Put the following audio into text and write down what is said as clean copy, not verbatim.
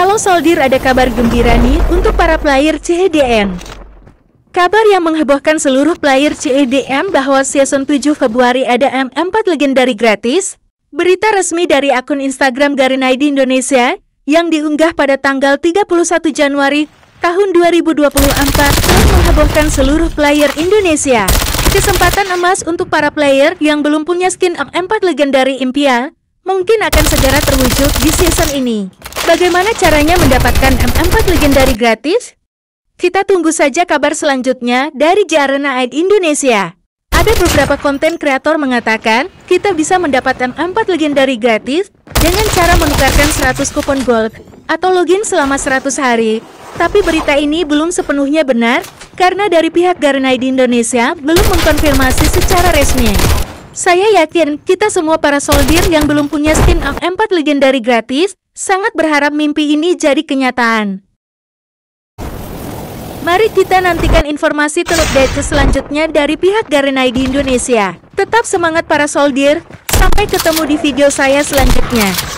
Halo Soldier, ada kabar gembira nih untuk para player CEDM. Kabar yang menghebohkan seluruh player CEDM bahwa season 7 Februari ada M4 Legendary gratis. Berita resmi dari akun Instagram Garena ID Indonesia yang diunggah pada tanggal 31 Januari tahun 2024 telah menghebohkan seluruh player Indonesia. Kesempatan emas untuk para player yang belum punya skin M4 Legendary Impia mungkin akan segera terwujud di season ini. Bagaimana caranya mendapatkan M4 Legendary gratis? Kita tunggu saja kabar selanjutnya dari Garena ID Indonesia. Ada beberapa konten kreator mengatakan kita bisa mendapatkan M4 Legendary gratis dengan cara menukarkan 100 kupon gold atau login selama 100 hari. Tapi berita ini belum sepenuhnya benar karena dari pihak Garena ID Indonesia belum mengkonfirmasi secara resmi. Saya yakin kita semua para soldier yang belum punya skin M4 Legendary gratis sangat berharap mimpi ini jadi kenyataan. Mari kita nantikan informasi terupdate selanjutnya dari pihak Garena ID Indonesia. Tetap semangat para soldier, sampai ketemu di video saya selanjutnya.